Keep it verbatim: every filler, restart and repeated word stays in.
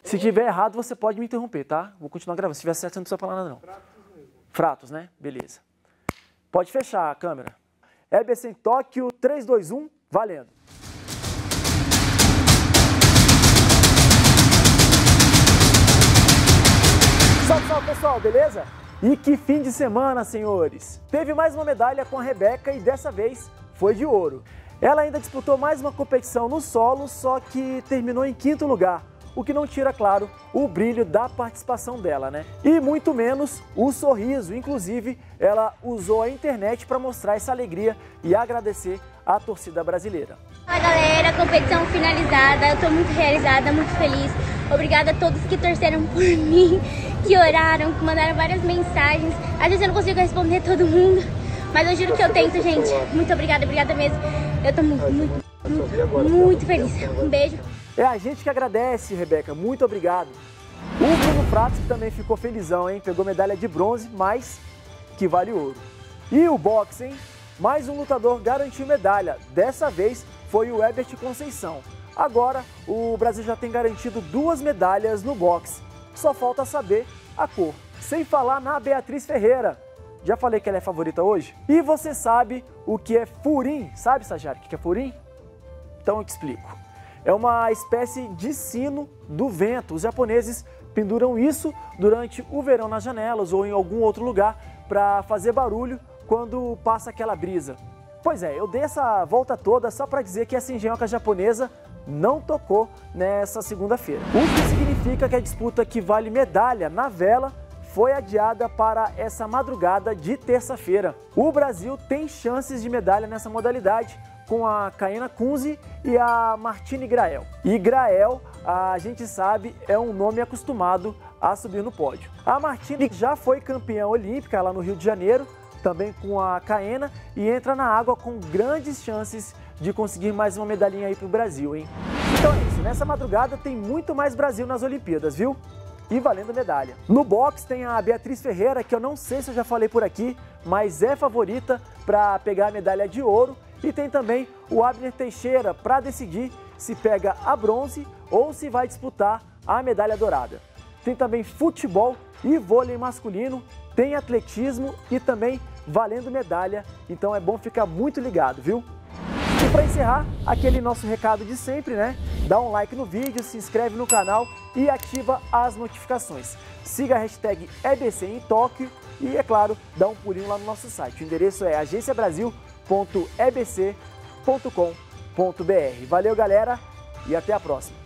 Se tiver errado, você pode me interromper, tá? Vou continuar gravando. Se tiver certo, você não precisa falar nada, não. Fratos mesmo. Fratos, né? Beleza. Pode fechar a câmera. E B C em Tóquio, três, dois, um, valendo. Salve, salve, pessoal, beleza? E que fim de semana, senhores! Teve mais uma medalha com a Rebeca e dessa vez foi de ouro. Ela ainda disputou mais uma competição no solo, só que terminou em quinto lugar, o que não tira, claro, o brilho da participação dela, né? E muito menos o sorriso. Inclusive, ela usou a internet para mostrar essa alegria e agradecer à torcida brasileira. Fala, galera, competição finalizada, eu tô muito realizada, muito feliz. Obrigada a todos que torceram por mim, que oraram, que mandaram várias mensagens. Às vezes eu não consigo responder todo mundo, mas eu juro que eu tento, gente. Muito obrigada, obrigada mesmo. Eu tô muito, muito, muito, muito feliz. Um beijo. É a gente que agradece, Rebeca. Muito obrigado. O Bruno Fratos também ficou felizão, hein? Pegou medalha de bronze, mas que vale ouro. E o boxe, hein? Mais um lutador garantiu medalha. Dessa vez foi o Herbert Conceição. Agora, o Brasil já tem garantido duas medalhas no boxe. Só falta saber a cor. Sem falar na Beatriz Ferreira. Já falei que ela é favorita hoje? E você sabe o que é furim? Sabe, Sajari, o que é furim? Então eu te explico. É uma espécie de sino do vento. Os japoneses penduram isso durante o verão nas janelas ou em algum outro lugar para fazer barulho quando passa aquela brisa. Pois é, eu dei essa volta toda só para dizer que essa engenhoca japonesa não tocou nessa segunda-feira. O que significa que a disputa que vale medalha na vela foi adiada para essa madrugada de terça-feira. O Brasil tem chances de medalha nessa modalidade com a Kaena Kunze e a Martine Grael. E Grael, a gente sabe, é um nome acostumado a subir no pódio. A Martine já foi campeã olímpica lá no Rio de Janeiro, também com a Kaena, e entra na água com grandes chances de conseguir mais uma medalhinha aí pro Brasil, hein? Então é isso, nessa madrugada tem muito mais Brasil nas Olimpíadas, viu? E valendo medalha. No boxe tem a Beatriz Ferreira, que eu não sei se eu já falei por aqui, mas é favorita para pegar a medalha de ouro. E tem também o Abner Teixeira para decidir se pega a bronze ou se vai disputar a medalha dourada. Tem também futebol e vôlei masculino, tem atletismo e também valendo medalha, então é bom ficar muito ligado, viu? E para encerrar, aquele nosso recado de sempre, né? Dá um like no vídeo, se inscreve no canal e ativa as notificações. Siga a hashtag E B C em Tóquio e, é claro, dá um pulinho lá no nosso site. O endereço é agência brasil ponto e b c ponto com ponto b r. Valeu, galera, e até a próxima!